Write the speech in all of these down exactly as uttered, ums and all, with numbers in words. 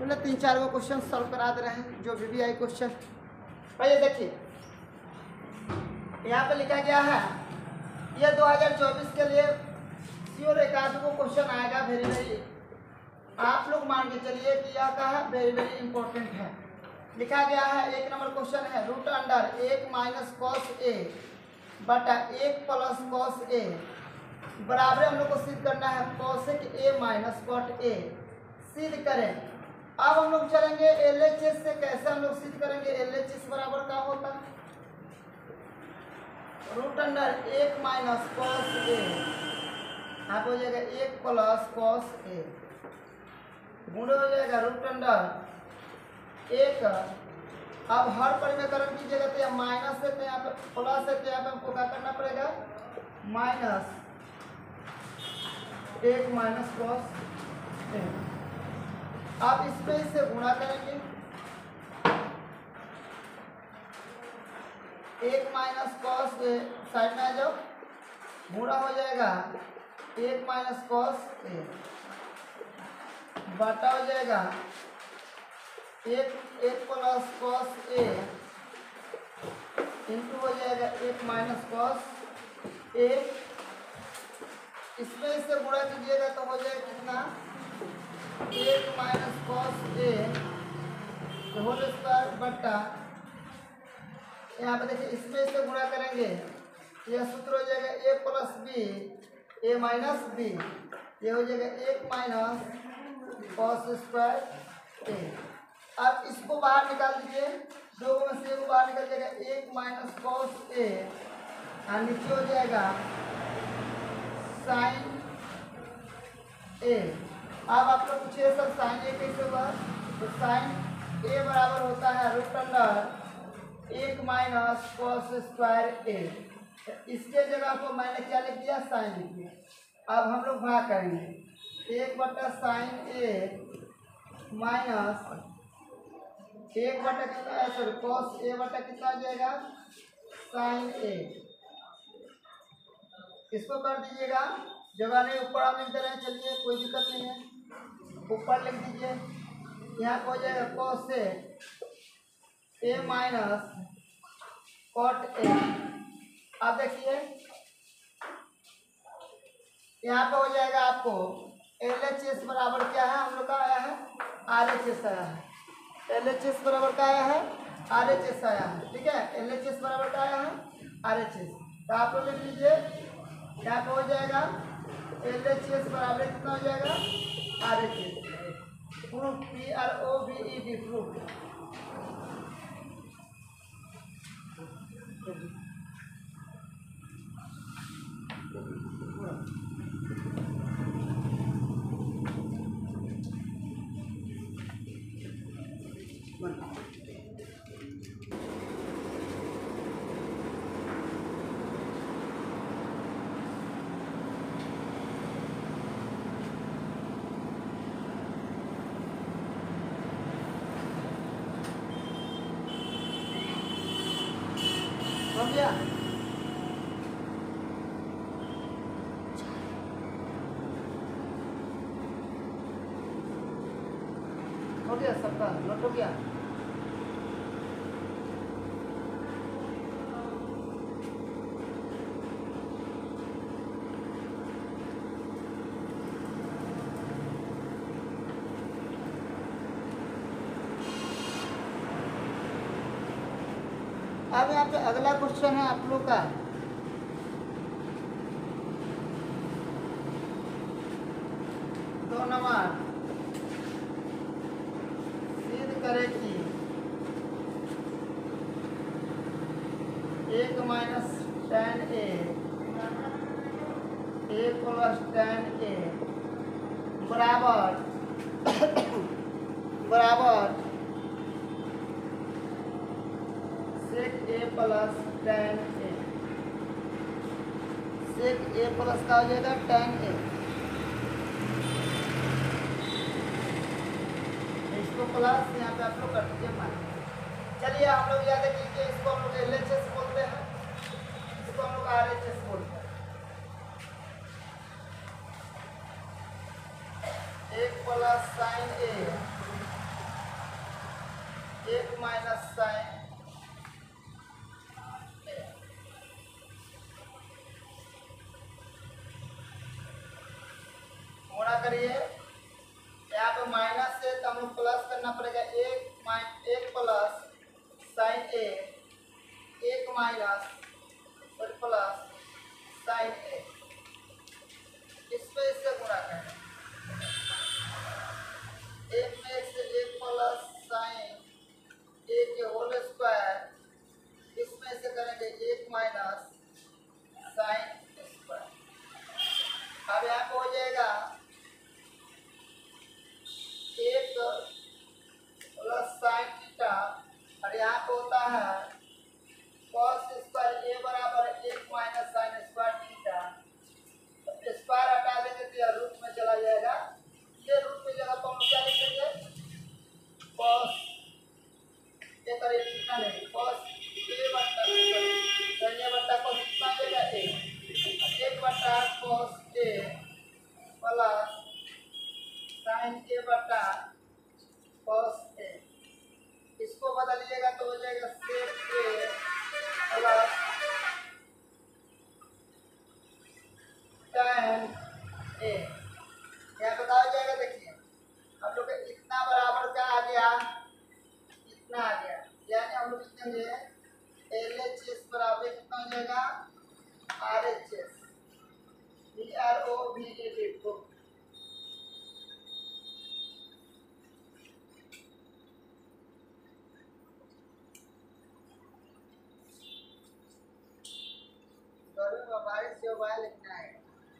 बोले तीन चार गो क्वेश्चन सॉल्व करा दे रहे हैं जो भी भी आई क्वेश्चन। पहले देखिए यहाँ पे लिखा गया है ये दो हज़ार चौबीस के लिए श्योर एक आध को क्वेश्चन आएगा वेरी वेरी, आप लोग मान के चलिए कि यह का है वेरी वेरी इंपॉर्टेंट है। लिखा गया है एक नंबर क्वेश्चन है रूट अंडर एक माइनस कॉस ए बटा एक प्लस कॉस ए बराबर हम लोग को सिद्ध करना है cosec A minus cot A. सिद्ध करें। अब हम लोग चलेंगे एल एच एस से। कैसे हम लोग सिद्ध करेंगे? एल एच एस बराबर क्या होता है रूट अंडर एक माइनस कॉस ए, आप हो जाएगा एक प्लस कॉस ए गुणे हो जाएगा रूट अंडर एक। अब हर परिमेयकरण कीजिएगा तो यहाँ माइनस है तो यहाँ पे प्लस है तो यहाँ पे हमको क्या करना पड़ेगा माइनस एक माइनस कॉस ए। आप इसमें इससे गुणा करेंगे एक माइनस कॉस ए साइड में आ जाओ गुणा हो जाएगा एक माइनस कॉस ए बटा हो जाएगा एक एक प्लस कॉस ए इंटू हो जाएगा एक माइनस कॉस ए। इसमें इससे गुणा कीजिएगा तो हो जाएगा कितना एक minus cos A whole square बटा यहाँ पे देखिए इसमें इससे गुणा करेंगे यह सूत्र हो जाएगा A plus B A minus B, ये हो जाएगा एक माइनस कॉस स्क्वायर ए। अब इसको बाहर निकाल दीजिए, दो में से को बाहर निकल जाएगा एक माइनस कॉस ए और नीचे हो जाएगा साइन ए। अब आप लोग पूछिए सर साइन ए कैसे होगा? तो साइन ए बराबर होता है रूट अंडर एक माइनस कॉस स्क्वायर ए। इसके जगह को मैंने क्या लिख दिया साइन लिख दिया। अब हम लोग भाग करेंगे एक बटा साइन ए माइनस एक बटा कितना है सर कॉस ए बटा कितना आ जाएगा साइन ए। इसको कर दीजिएगा जगह नहीं ऊपर आप लिखते रहे चलिए कोई दिक्कत नहीं है, ऊपर लिख दीजिए यहाँ हो जाएगा cos A A minus cot A. अब देखिए यहाँ पे हो जाएगा आपको एल एच एस बराबर क्या है हम लोग का आया है आर एच एस आया है। एल एच एस बराबर क्या आया है आर एच एस आया है। ठीक है एल एच एस बराबर क्या आया है आर एच एस। तो आप लोग लिख लीजिए यहाँ पे हो जाएगा एल एच एस बराबर कितना हो जाएगा R H S. Proof P R O B E D proof. हो गया हो गया सबका नोट हो गया। अब यहाँ पे अगला क्वेश्चन है आप लोग का दो नंबर सिद्ध करे कि एक minus tan A A plus tan A बराबर बराबर sec A plus tan A. Sec A plus का हो जाएगा टेन ए। इसको प्लस यहाँ पे आप लोग कर दीजिए मान। चलिए हम लोग याद कीजिए इसको हम लोग एल एच एस बोलते हैं, इसको हम लोग आर एच एस बोलते हैं। एक प्लस साइन ए एक माइनस साइन ए। गुणा करिए, यहाँ पे माइनस है तो हम लोग प्लस करना पड़ेगा। एक माइन एक प्लस साइन ए, एक माइनस और प्लस साइन ए, इस पे इससे गुणा करें। एक में एक से एक प्लस साइन ए के होल स्क्वायर, इसमें से करेंगे एक माइनस साइन स्क्वायर। अब यहाँ पे हो जाएगा एक प्लस साइन थीटा और यहाँ पे होता है कॉस स्क्वायर ए बराबर एक minus sine square theta. Square हटा देंगे तो यह रूट में चला जाएगा। ये रूट की जगह पर हम क्या लिखेंगे, कॉस ए करीब कितना लेंगे, कॉस ए बट्टा ए बट्टा कॉस कितना देगा ए, एक बट्टा cos A plus sine A बट्टा कॉस ए। इसको बदलिएगा तो हो जाएगा सेक ए प्लस tan ए। क्या बताया जाएगा, देखिए हम लोग इतना बराबर क्या आ गया, इतना आ गया, यानी हम लोग लिखेंगे एल एच एस बराबर कितना हो जाएगा, R H S B R O V A D को। बारिश से हुआ लिखना है।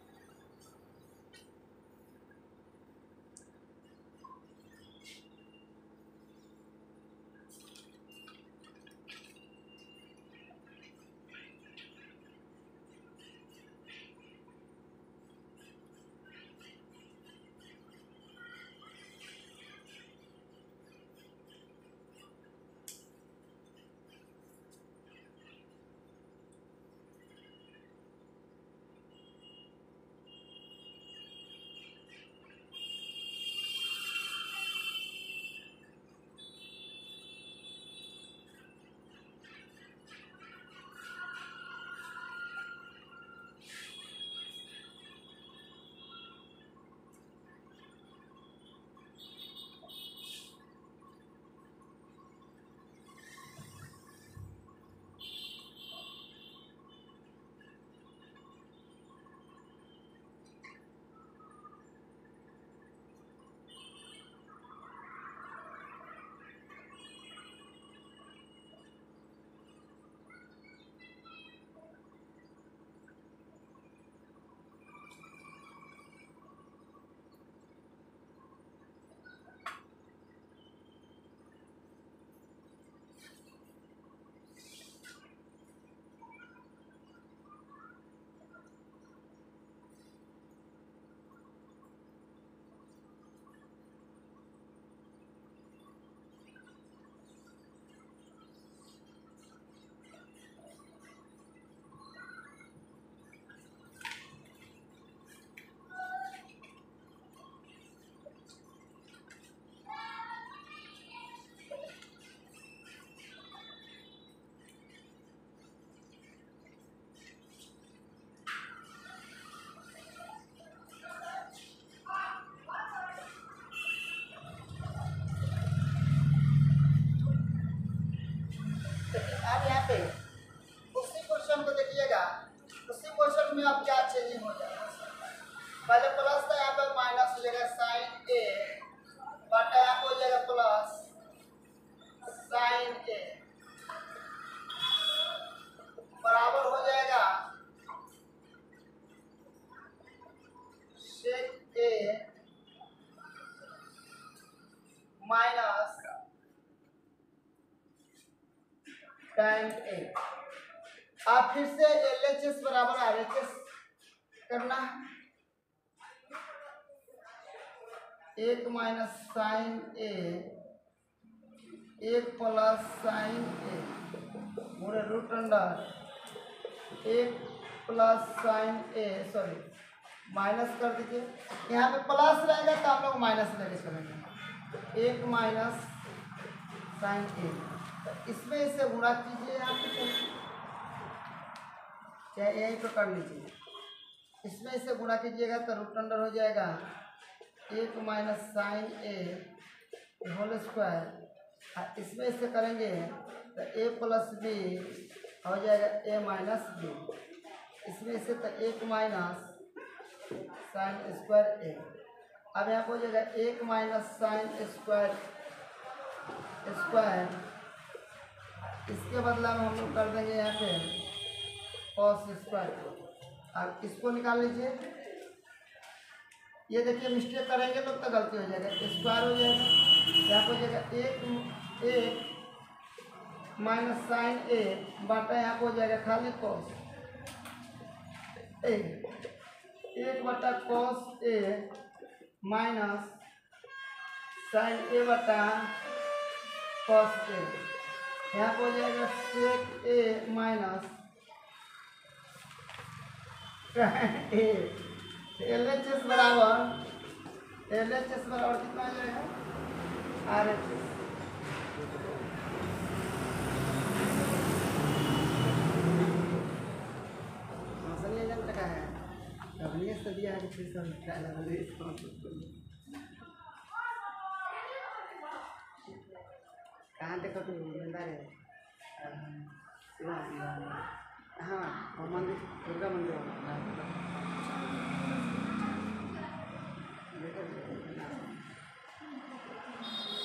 अब यहाँ पे उसी क्वेश्चन को देखिएगा, उसी क्वेश्चन में अब क्या चेंजिंग हो जाएगा। पहले प्लस था, यहाँ पे माइनस हो जाएगा साइन ए बटा यहाँ पे हो जाएगा प्लस साइन ए बराबर हो जाएगा सेक ए माइनस tan ए। आप फिर से एल एच एस बराबर आर एच एस करना है, एक माइनस साइन ए एक प्लस साइन ए पूरे रूट अंडर एक plus sine A, sorry minus कर दीजिए। यहाँ पे प्लस रहेगा तो हम लोग माइनस लेके चलेंगे, एक माइनस साइन ए। तो इसमें इससे गुणा कीजिए आप, चाहे यहीं पर कर लीजिए। इसमें इससे गुणा कीजिएगा तो रूट अंडर हो जाएगा एक minus sine A whole square. इसमें इससे करेंगे तो ए प्लस बी हो जाएगा ए माइनस बी। इसमें इससे तो एक माइनस साइन स्क्वायर ए। अब यहाँ पर हो जाएगा एक माइनस साइन स्क्वायर स्क्वायर। इसके बदला में हम लोग कर देंगे यहाँ पे कॉस स्क्वायर। अब इसको निकाल लीजिए। ये देखिए मिस्टेक करेंगे तो, तो गलती हो जाएगा, स्क्वायर हो जाएगा। यहाँ पर हो जाएगा एक एक माइनस साइन ए बाटा यहाँ पर हो जाएगा खाली कॉस ए। एक बटा cos A minus sine A बटा कॉस ए। यहाँ पर हो जाएगा sec A minus A. L H S बराबर एल एच एस बराबर कितना आ जाएगा आर एच एस। मौसमी एजेंट का है कभी से दिया है कि सब कहाँ देखो तो मंदिर है। हाँ और मंदिर दुर्गा मंदिर देखो।